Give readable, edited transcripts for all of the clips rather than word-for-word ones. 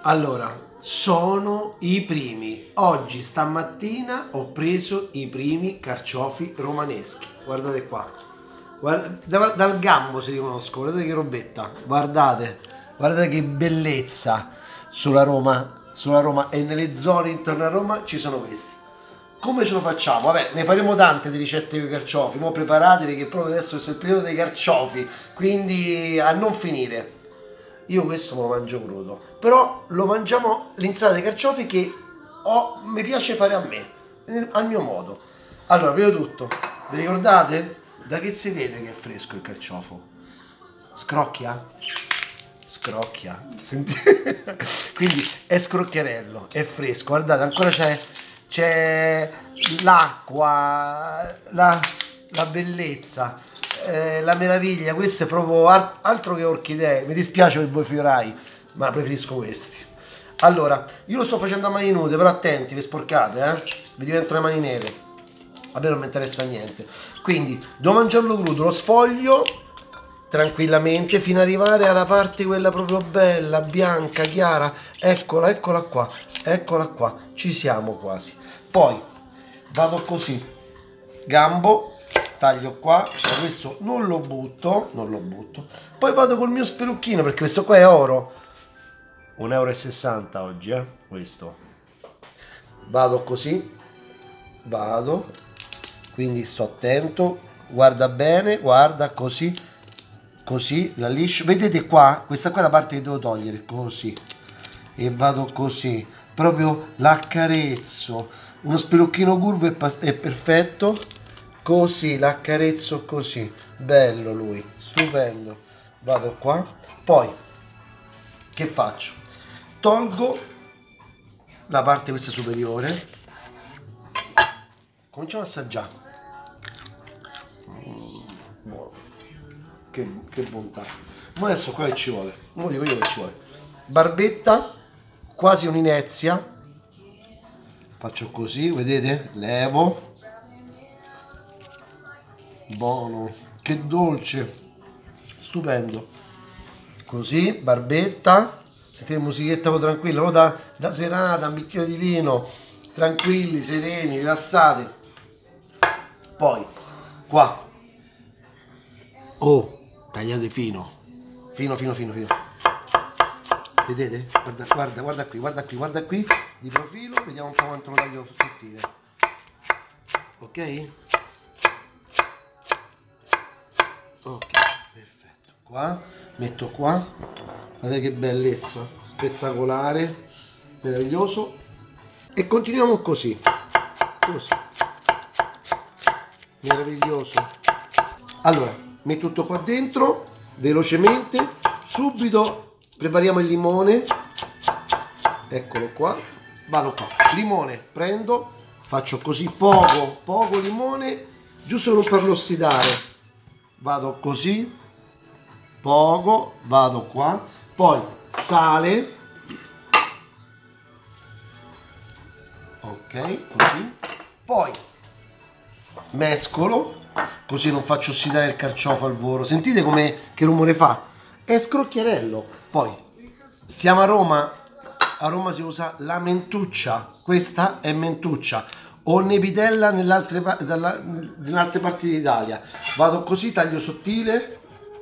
Allora, sono i primi. Oggi, stamattina, ho preso i primi carciofi romaneschi. Guardate qua. Dal gambo si riconoscono. Guardate che robetta. Guardate che bellezza sulla Roma e nelle zone intorno a Roma ci sono questi. Come ce lo facciamo? Vabbè, ne faremo tante di ricette con i carciofi. Mo' preparatevi che proprio adesso è il periodo dei carciofi, quindi a non finire. Io questo me lo mangio crudo, però lo mangiamo l'insalata dei carciofi che mi piace fare a me, al mio modo. Allora, prima di tutto, vi ricordate? Da che si vede che è fresco il carciofo? Scrocchia? Scrocchia. Sentite? Quindi è scrocchiarello, è fresco. Guardate, ancora c'è l'acqua, la bellezza, la meraviglia. Questo è proprio altro che orchidee. Mi dispiace per voi fiorai, ma preferisco questi. Allora, io lo sto facendo a mani nude, però attenti, vi sporcate, vi diventano le mani nere. A me non mi interessa niente. Quindi devo mangiarlo crudo, lo sfoglio tranquillamente fino ad arrivare alla parte quella proprio bella, bianca, chiara. Eccola qua, ci siamo quasi. Poi vado così, gambo, taglio qua, questo non lo butto. Poi vado col mio spelucchino, perché questo qua è oro. 1,60 € oggi, questo. Vado così, quindi sto attento, guarda bene, guarda così, la liscio. Vedete qua, questa qua è la parte che devo togliere, così. E vado così, proprio l'accarezzo. Uno spelucchino curvo è perfetto, così l'accarezzo così, bello lui, stupendo. Vado qua, poi che faccio? Tolgo la parte questa superiore, cominciamo a assaggiare. Buono. Che bontà. Ma adesso qua che ci vuole? Non dico io che ci vuole. Barbetta, quasi un'inezia. Faccio così, vedete? Levo. Buono. Che dolce. Stupendo. Così, barbetta. Sentite musichetta un po' tranquilla, no? Da serata, un bicchiere di vino. Tranquilli, sereni, rilassati. Poi, qua. Oh, tagliate fino. Fino. Vedete? Guarda qui, di profilo, vediamo un po' quanto lo taglio sottile. Ok? Ok, perfetto. Qua, metto qua. Guardate che bellezza, spettacolare, meraviglioso. E continuiamo così. Meraviglioso. Allora, metto tutto qua dentro, velocemente, subito. Prepariamo il limone, eccolo qua, vado qua, limone, prendo, faccio così poco limone, giusto per non farlo ossidare, vado così, poco, vado qua, poi sale, ok, così, poi mescolo, così non faccio ossidare il carciofo al volo, sentite che rumore fa? È scrocchiarello. Poi siamo a Roma si usa la mentuccia, questa è mentuccia o nepitella nelle altre parti d'Italia. Vado così, taglio sottile,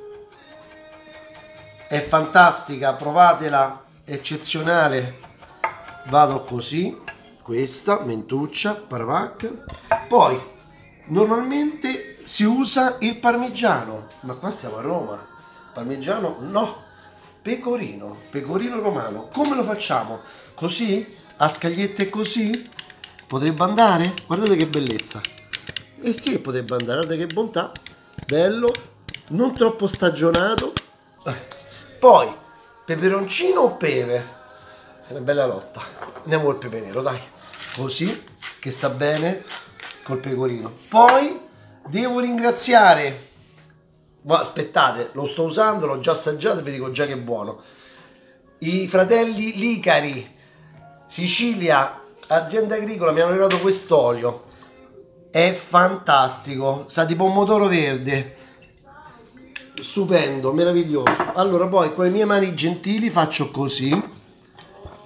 è fantastica, provatela, eccezionale. Vado così, questa mentuccia, paravac. Poi normalmente si usa il parmigiano, ma qua stiamo a Roma. Parmigiano no, pecorino romano. Come lo facciamo? Così? A scagliette così? Potrebbe andare? Guardate che bellezza. E sì, potrebbe andare, guardate che bontà. Bello, non troppo stagionato. Poi, peperoncino o pepe? È una bella lotta. Andiamo col pepe nero, dai. Così, che sta bene col pecorino. Poi, devo ringraziare... Ma aspettate, lo sto usando, l'ho già assaggiato e vi dico già che è buono. I fratelli Licari, Sicilia, azienda agricola, mi hanno regalato quest'olio. È fantastico, sa di pomodoro verde. Stupendo, meraviglioso. Allora poi con le mie mani gentili faccio così.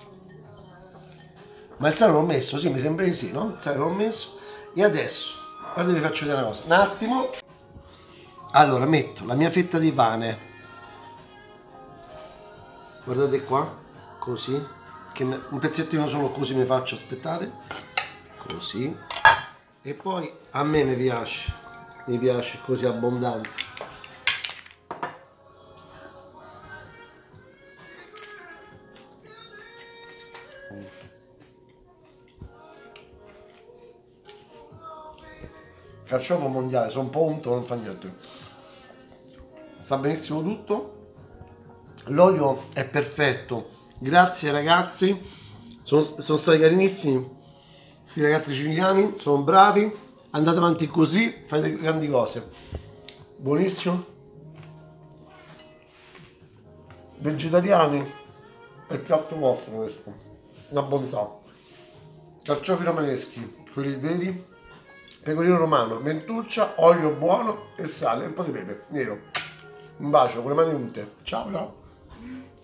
Ma il sale l'ho messo, sì, mi sembra di sì, no? Il sale l'ho messo. E adesso, guarda, vi faccio vedere una cosa. Un attimo. Allora, metto la mia fetta di pane. Guardate qua, così. Un pezzettino solo così mi faccio, aspettate. Così. E poi a me mi piace così abbondante. Carciofo mondiale, sono un po' unto, non fa niente. Sta benissimo tutto. L'olio è perfetto. Grazie ragazzi. Sono stati carinissimi. Questi ragazzi siciliani sono bravi. Andate avanti così, fate grandi cose. Buonissimo. Vegetariani. È il piatto vostro questo. Una bontà. Carciofi romaneschi, quelli veri. Pecorino romano, mentuccia, olio buono e sale e un po' di pepe nero. Un bacio con le mani unte. Ciao ciao.